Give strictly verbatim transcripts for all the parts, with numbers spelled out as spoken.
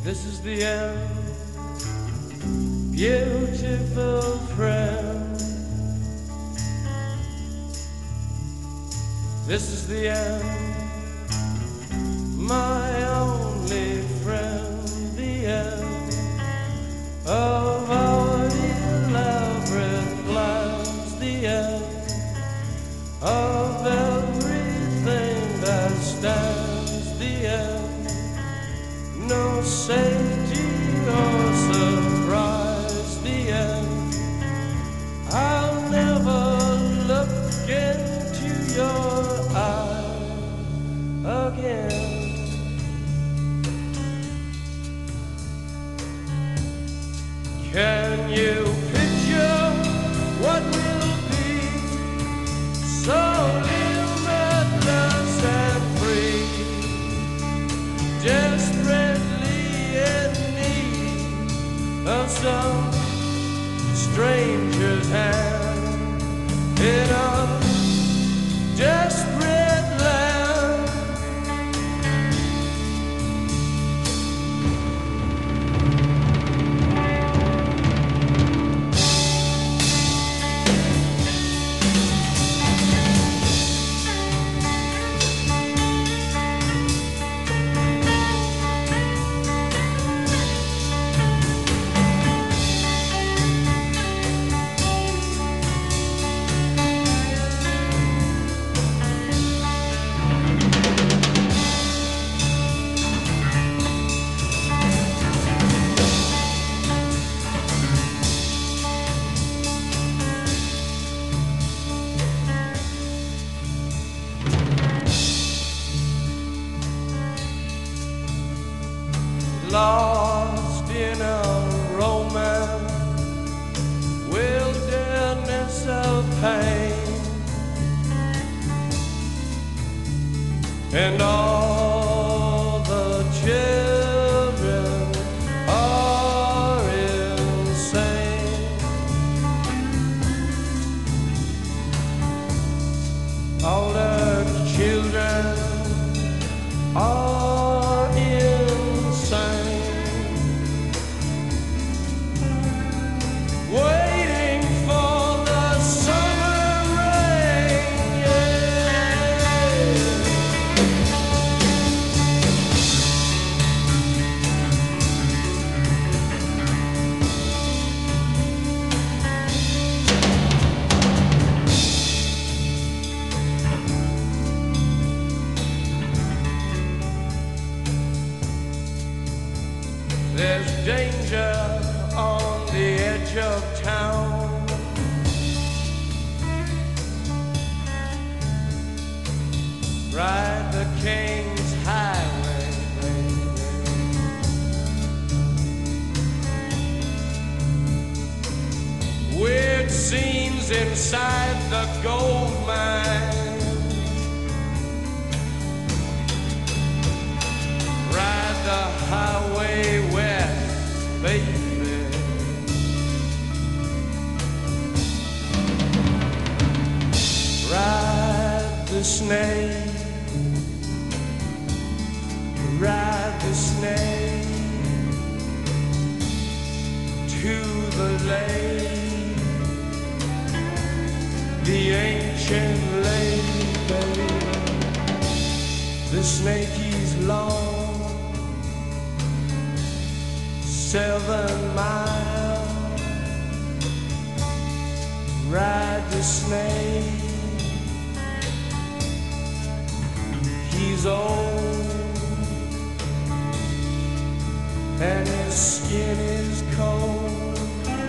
This is the end, beautiful friend. This is the end, my only friend. The end of our elaborate plans. The end of everything that stands. The end, no safety or surprise. The end, I'll never look into your eyes again. Can you picture what will be so limitless and free? Desperately in need of some stranger's hand in a desperate land. Lost in a romance, wilderness of pain, and all the children are insane. All the children are insane. Waiting for the summer rain, yeah. There's danger on the edge of town. Ride the King's Highway, baby. Weird scenes inside the gold mine. Ride the highway west, baby. Ride the snake, ride the snake to the lake, the ancient lake, baby. The snake is long, seven miles. Ride the snake. He's old and his skin is cold.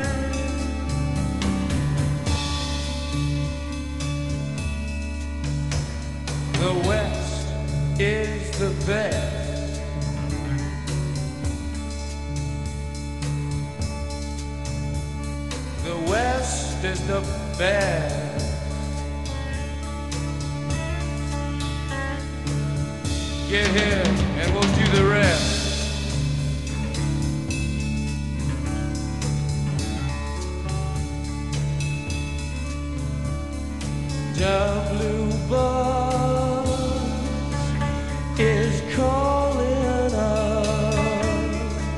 The West is the best. The West is the best. Get here and we'll do the rest. The blue bus is calling us.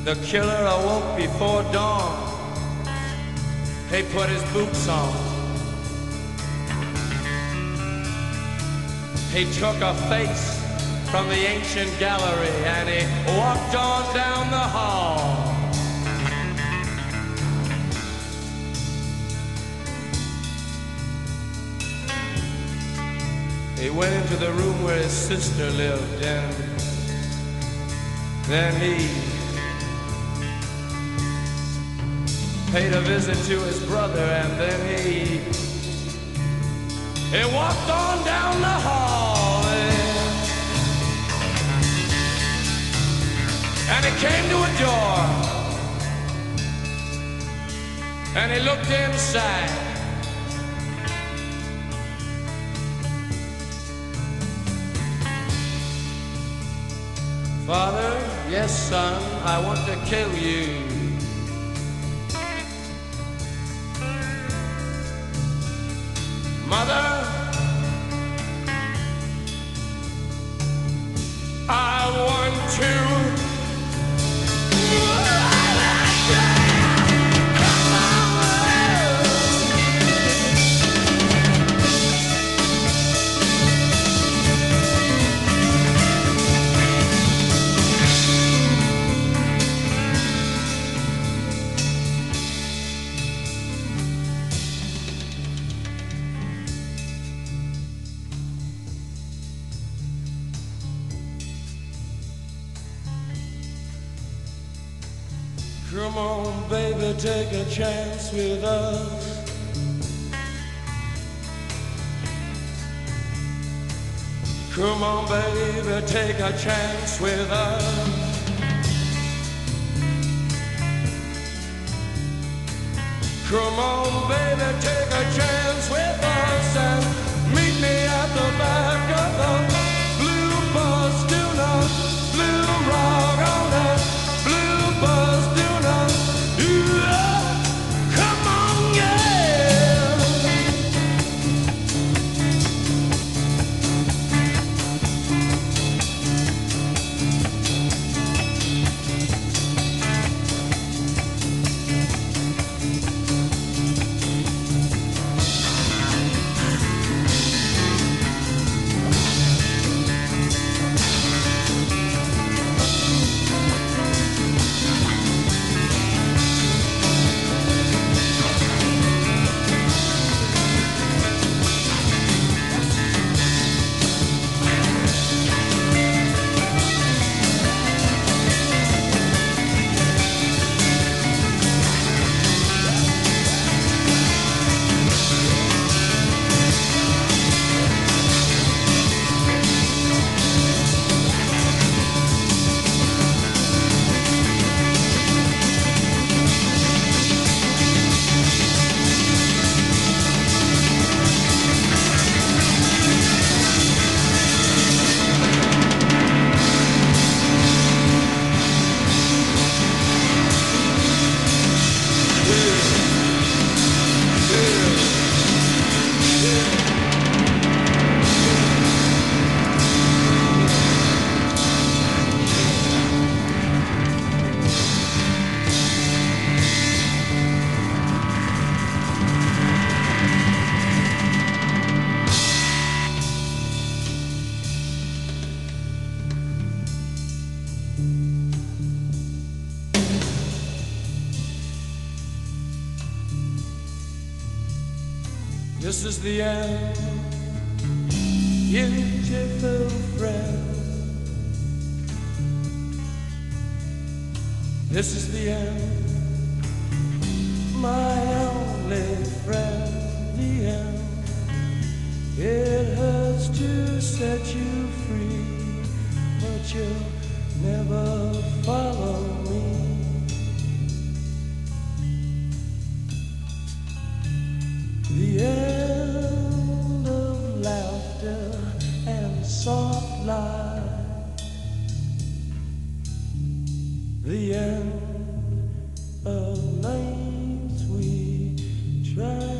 The killer awoke before dawn. He put his boots on. He took a face from the ancient gallery and he walked on down the hall. He went into the room where his sister lived, and then he paid a visit to his brother, and then he he walked on down the hall, and he came to a door, and he looked inside. Father, yes, son, I want to kill you. Mother, I want to. Come on, baby, take a chance with us. Come on, baby, take a chance with us. Come on, baby, take a chance with us and meet me at the back of the blue bus. Do not blue rock on that blue bus. Do not, yeah, come on, yeah. This is the end, beautiful friend. This is the end, my only friend. The end. It hurts to set you free, but you'll never follow me. The end of laughter and soft light. The end of nights we tried.